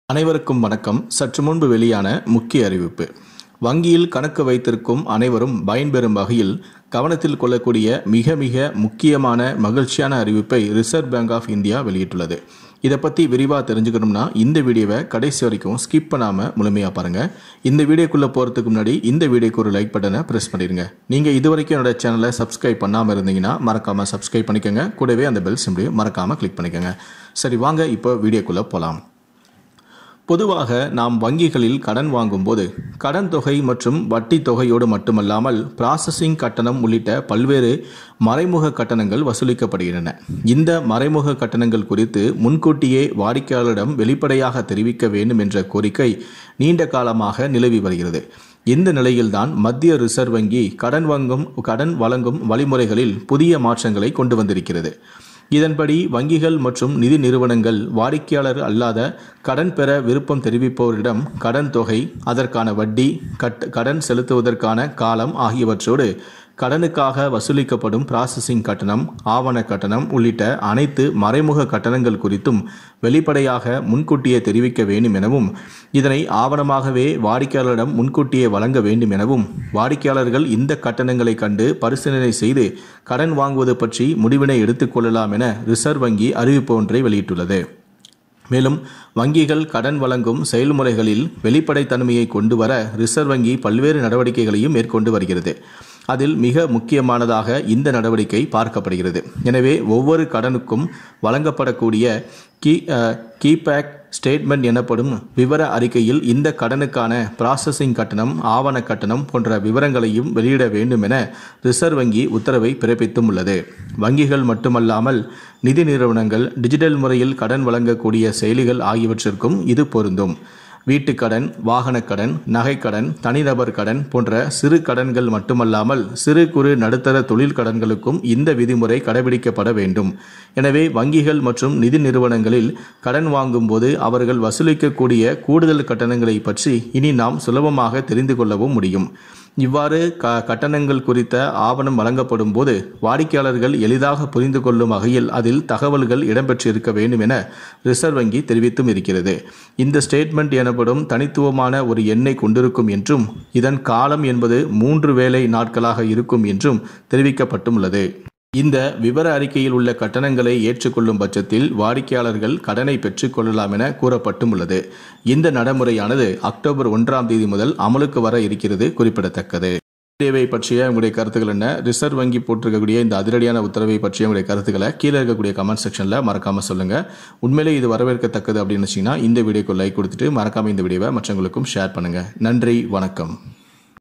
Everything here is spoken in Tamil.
அனைவருக்கும் வணக்கம். சற்று முன்பு வெளியான முக்கிய அறிவிப்பு. வங்கியில் கணக்கு வைத்திருக்கும் அனைவரும் பயன்பெறும் வகையில் கவனத்தில் கொள்ளக்கூடிய மிக மிக முக்கியமான மகிழ்ச்சியான அறிவிப்பை ரிசர்வ் பேங்க் ஆஃப் இந்தியா வெளியிட்டுள்ளது. இதை பற்றி விரிவாக தெரிஞ்சுக்கணும்னா இந்த வீடியோவை கடைசி வரைக்கும் ஸ்கிப் பண்ணாமல் முழுமையாக பாருங்கள். இந்த வீடியோக்குள்ளே போகிறதுக்கு முன்னாடி இந்த வீடியோக்கு ஒரு லைக் பட்டனை ப்ரெஸ் பண்ணிடுங்க. நீங்கள் இது வரைக்கும் என்னோட சேனலை சப்ஸ்கிரைப் பண்ணாமல் இருந்தீங்கன்னா மறக்காமல் சப்ஸ்கிரைப் பண்ணிக்கோங்க. கூடவே அந்த பெல் சிம்பிளையும் மறக்காமல் கிளிக் பண்ணிக்கோங்க. சரி, வாங்க இப்போ வீடியோக்குள்ளே போகலாம். பொதுவாக நாம் வங்கிகளில் கடன் வாங்கும்போது கடன் தொகை மற்றும் வட்டி தொகையோடு மட்டுமல்லாமல் ப்ராசஸிங் கட்டணம் உள்ளிட்ட பல்வேறு மறைமுக கட்டணங்கள் வசூலிக்கப்படுகின்றன. இந்த மறைமுக கட்டணங்கள் குறித்து முன்கூட்டியே வாடிக்கையாளரிடம் வெளிப்படையாக தெரிவிக்க வேண்டும் என்ற கோரிக்கை நீண்ட காலமாக நிலவி வருகிறது. இந்த நிலையில்தான் மத்திய ரிசர்வ் வங்கி கடன் வழங்கும் வழிமுறைகளில் புதிய மாற்றங்களை கொண்டு வந்திருக்கிறது. இதன்படி வங்கிகள் மற்றும் நிதி நிறுவனங்கள் வாடிக்கையாளர் அல்லாத கடன் பெற விருப்பம் தெரிவிப்பவரிடம் கடன் தொகை, அதற்கான வட்டி, கடன் செலுத்துவதற்கான காலம் ஆகியவற்றோடு கடனுக்காக வசூலிக்கப்படும் ப்ராசஸிங் கட்டணம், ஆவண கட்டணம் உள்ளிட்ட அனைத்து மறைமுக கட்டணங்கள் குறித்தும் வெளிப்படையாக முன்கூட்டியே தெரிவிக்க வேண்டும் எனவும், இதனை ஆவணமாகவே வாடிக்கையாளரிடம் முன்கூட்டியே வழங்க வேண்டும் எனவும், வாடிக்கையாளர்கள் இந்த கட்டணங்களை கண்டு பரிசீலனை செய்து கடன் வாங்குவது பற்றி முடிவினை எடுத்துக்கொள்ளலாம் என ரிசர்வ் வங்கி அறிவிப்பு ஒன்றை வெளியிட்டுள்ளது. மேலும் வங்கிகள் கடன் வழங்கும் செயல்முறைகளில் வெளிப்படைத்தன்மையை கொண்டு வர ரிசர்வ் வங்கி பல்வேறு நடவடிக்கைகளையும் மேற்கொண்டு வருகிறது. அதில் மிக முக்கியமானதாக இந்த நடவடிக்கை பார்க்கப்படுகிறது. எனவே ஒவ்வொரு கடனுக்கும் வழங்கப்படக்கூடிய கீபேக் ஸ்டேட்மெண்ட் எனப்படும் விவர அறிக்கையில் இந்த கடனுக்கான ப்ராசஸிங் கட்டணம், ஆவண கட்டணம் போன்ற விவரங்களையும் வெளியிட வேண்டும் என ரிசர்வ் வங்கி உத்தரவை பிறப்பித்தும் உள்ளது. வங்கிகள் மட்டுமல்லாமல் நிதி நிறுவனங்கள், டிஜிட்டல் முறையில் கடன் வழங்கக்கூடிய செயலிகள் ஆகியவற்றிற்கும் இது பொருந்தும். வீட்டுக்கடன், வாகனக்கடன், நகைக்கடன், தனிநபர் கடன் போன்ற சிறு கடன்கள் மட்டுமல்லாமல் சிறு குறு நடுத்தர தொழில் கடன்களுக்கும் இந்த விதிமுறை கடைபிடிக்கப்பட வேண்டும். எனவே வங்கிகள் மற்றும் நிதி நிறுவனங்களில் கடன் வாங்கும் போது அவர்கள் வசூலிக்கக்கூடிய கூடுதல் கட்டணங்களை பற்றி இனி நாம் சுலபமாக தெரிந்து கொள்ளவும் முடியும். இவ்வாறு கட்டணங்கள் குறித்த ஆவணம் வழங்கப்படும் போது வாடிக்கையாளர்கள் எளிதாக புரிந்து கொள்ளும் வகையில் அதில் தகவல்கள் இடம்பெற்றிருக்க வேண்டும் என ரிசர்வ் வங்கி தெரிவித்தும் இருக்கிறது. இந்த ஸ்டேட்மெண்ட் எனப்படும் தனித்துவமான ஒரு எண்ணை கொண்டிருக்கும் என்றும், இதன் காலம் என்பது 3 வேலை நாட்களாக இருக்கும் என்றும் தெரிவிக்கப்பட்டுள்ளது. இந்த விவர அறிக்கையில் உள்ள கட்டணங்களை ஏற்றுக்கொள்ளும் பட்சத்தில் வாடிக்கையாளர்கள் கடனை பெற்றுக்கொள்ளலாம் என கூறப்பட்டும் உள்ளது. இந்த நடைமுறையானது அக்டோபர் 1ஆம் தேதி முதல் அமலுக்கு வர இருக்கிறது குறிப்பிடத்தக்கது. வீடியோவை பற்றிய உங்களுடைய கருத்துக்கள் என்ன? ரிசர்வ் வங்கி போட்டிருக்கக்கூடிய இந்த அதிரடியான உத்தரவை பற்றிய உங்களுடைய கருத்துக்களை கீழே இருக்கக்கூடிய கமெண்ட் செக்ஷனில் மறக்காமல் சொல்லுங்கள். உண்மையிலே இது வரவேற்கத்தக்கது அப்படின்னு வச்சிங்கன்னா இந்த வீடியோக்கு லைக் கொடுத்துட்டு மறக்காமல் இந்த வீடியோவை மற்றவங்களுக்கும் ஷேர் பண்ணுங்கள். நன்றி, வணக்கம்.